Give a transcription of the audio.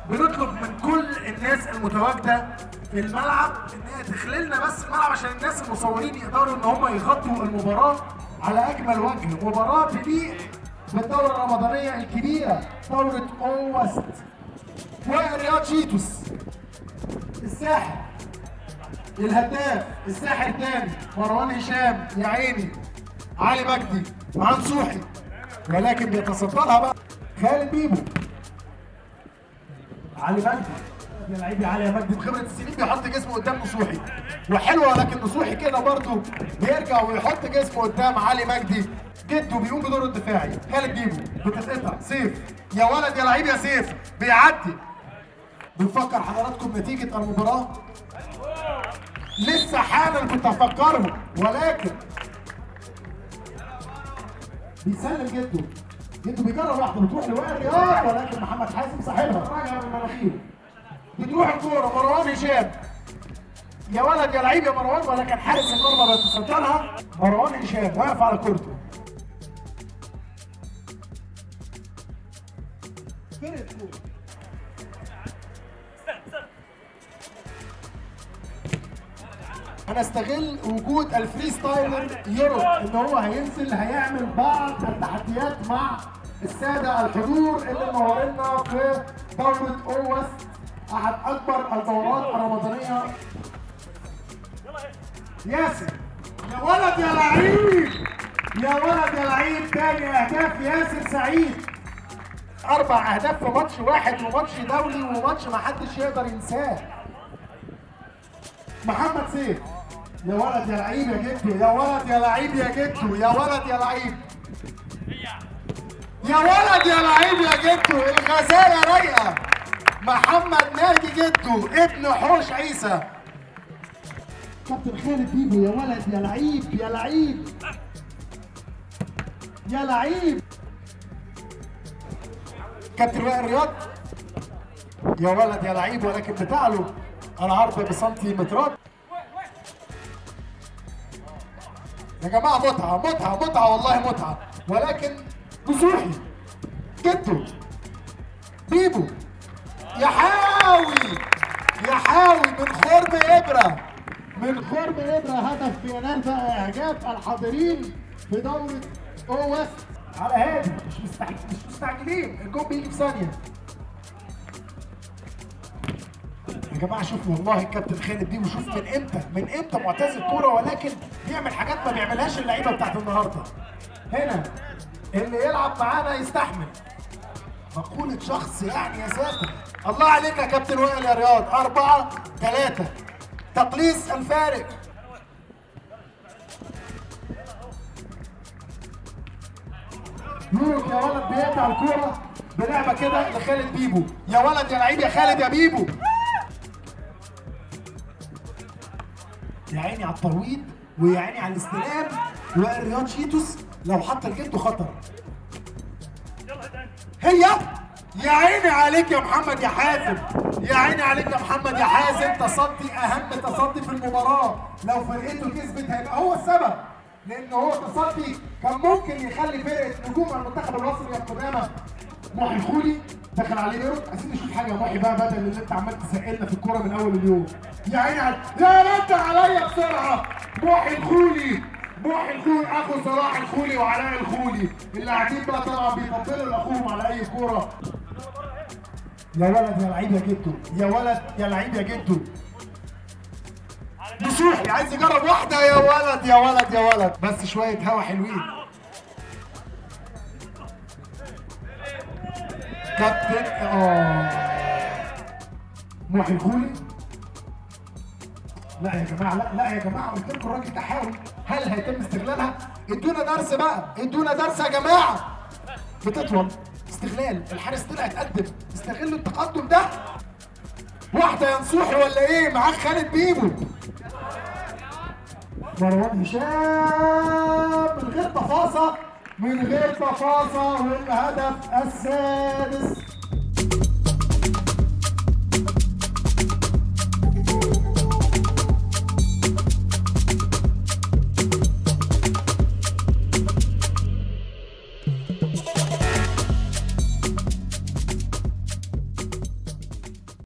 بنطلب من كل الناس المتواجده في الملعب ان هي تخلي لنا بس الملعب عشان الناس المصورين يقدروا ان هم يغطوا المباراه على اكمل وجه. مباراه تليق بالدوره الرمضانيه الكبيره، دوره او وست ورياض شيتوس. الساحر الهداف، الساحر تاني مروان هشام يا عيني، علي مجدي مع نصوحي، ولكن بيتصدى لها بقى خالد بيبو. علي مجدي يا لعيب يا علي يا مجدي بخبره السنين بيحط جسمه قدام نصوحي وحلوه، لكن نصوحي كده برضه بيرجع ويحط جسمه قدام علي مجدي. جده بيقوم بدوره الدفاعي. خالد بيبو بتتقطع، سيف يا ولد يا لعيب يا سيف بيعدي. بنفكر حضراتكم نتيجه المباراه لسه حالا كنت هفكرهم، ولكن بيسلم جده. جده بيجرب واحده بتروح لوائل رياض، ولكن محمد حازم صاحبها راجع من مناخيره. بتروح الكوره مروان هشام يا ولد يا لعيب يا مروان، ولكن حارس المرمى بيتصدى لها. مروان هشام واقف على كورته. فين الكوره؟ انا استغل وجود الفري ستايلر يورو ان هو هينزل هيعمل بعض التحديات مع الساده الحضور اللي منورنا في دوره او وست، احد اكبر الدورات الرمضانيه. ياسر يا ولد يا لعيب يا ولد يا لعيب، تاني اهداف ياسر سعيد. 4 اهداف في ماتش واحد، وماتش دولي وماتش ما حدش يقدر ينساه. محمد سيف يا ولد يا لعيب يا جدو، يا ولد يا لعيب يا جدو، يا ولد يا لعيب يا ولد يا لعيب يا جدو. الغزاله رايقه. محمد ناجي جدو ابن حوش عيسى. كابتن خالد بيبو يا ولد يا لعيب يا لعيب يا لعيب. كابتن وائل رياض يا ولد يا لعيب، ولكن بتعلو العرض بسنتيمترات. يا جماعه متعه متعه متعه والله متعه، ولكن نصوحي جدو بيبو يحاوي من خرم ابره، من خرم ابره هدف بينال بقى اعجاب الحاضرين في دوره او وست. على هادي مش مستعجلين، الجون بيجي في ثانيه. يا جماعه شوفوا والله الكابتن خالد بيبو، شوف من امتى معتز الكوره، ولكن بيعمل حاجات ما بيعملهاش اللعيبه بتاعت النهارده. هنا اللي يلعب معانا يستحمل. مقولة شخص يعني يا ساتر. الله عليك يا كابتن وائل يا رياض. 4-3 تقليص الفارق. يورك يا ولد بيقطع الكوره بلعبه كده لخالد بيبو. يا ولد يا لعيب يا خالد يا بيبو. يا عيني على الترويض ويا عيني على الاستلام. وائل رياض شيتوس لو حط الجد خطر. هي يا عيني عليك يا محمد يا حازم، يا عيني عليك يا محمد يا حازم. تصدي اهم تصدي في المباراه، لو فرقته كسبت هيبقى هو السبب، لان هو تصدي كان ممكن يخلي فرقه نجوم المنتخب المصري القدامى محي الخولي دخل عليه يورو. عايزين نشوف حاجه يا محي بقى بدل اللي انت عمال تسقلنا في الكوره من اول اليوم. يا عيني يا رد عليا بسرعه. محي الخولي اخو صلاح الخولي وعلاء الخولي اللي قاعدين بقى طبعا بيفضلوا لاخوهم على اي كوره. يا ولد يا لعيب يا جدو، يا ولد يا لعيب يا جدو. نصوحي عايز يجرب واحده. يا ولد يا ولد يا ولد، بس شويه هوا حلوين. كابتن محي الخولي. لا يا جماعه لا يا جماعه، قلت لكم الراجل ده حاول. هل هيتم استغلالها؟ ادونا درس بقى، ادونا درس يا جماعه. بتطول استغلال، الحارس طلع اتقدم، استغلوا التقدم ده. واحده يا نصوحي ولا ايه؟ معاك خالد بيبو. مروان هشام من غير تفاصيل والهدف السادس